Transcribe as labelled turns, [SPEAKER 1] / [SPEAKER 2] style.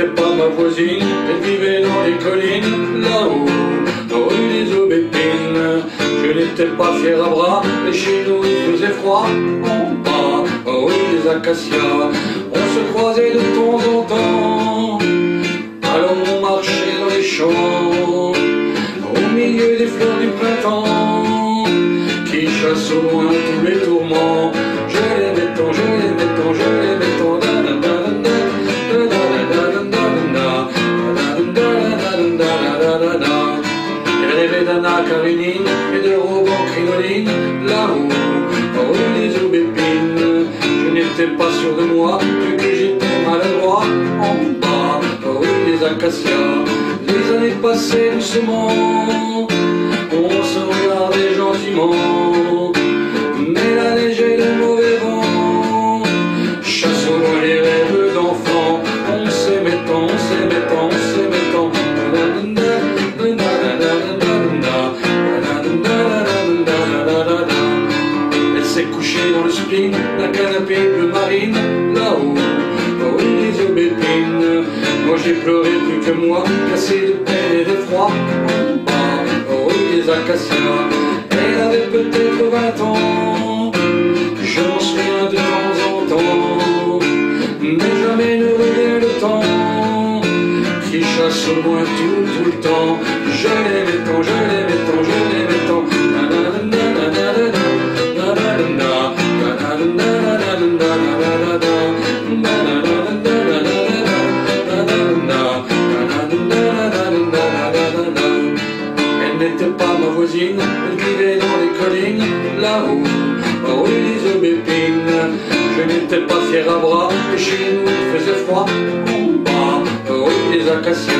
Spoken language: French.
[SPEAKER 1] n'était pas ma voisine, elle vivait dans les collines, là-haut, rue des Aubépines. Je n'étais pas fier à bras, mais chez nous il faisait froid, en bas, rue des Acacias. On se croisait de temps en temps, alors on marchait dans les champs, au milieu des fleurs du printemps, qui chassent au loin tous les tourments. Je l'aimais tant, je l'aimais tant, je l'aimais tant, elle rêvait d'Anna Karénine et de Roban Crinoline, là-haut, rue des Aubépines. Je n'étais pas sûr de moi, vu que j'étais maladroit, en bas, rue des Acacias. Les années passaient doucement, on se regardait gentiment, mais la neige et le mauvais vent chassent au loin les rêves d'enfants. On s'aimait tant, on s'aimait tant, on s'aimait tant. Elle s'est couchée dans le spleen d'un canapé bleu marine, là-haut, rue des Aubépines. Moi j'ai pleuré plus que moi, cassé de peine et d'effroi, en bas, rue des Acacias. Elle avait peut-être 20 ans, je m'en souviens de temps en temps, mais jamais ne revient le temps qui chasse au loin tout le temps. Je l'aimais tant, je l'aimais tant, je l'aimais tant. Elle n'était pas ma voisine, elle vivait dans les collines, là-haut, rue des Aubépines. Je n'étais pas fier à bras, et chez nous il faisait froid, en bas, rue des Acacias.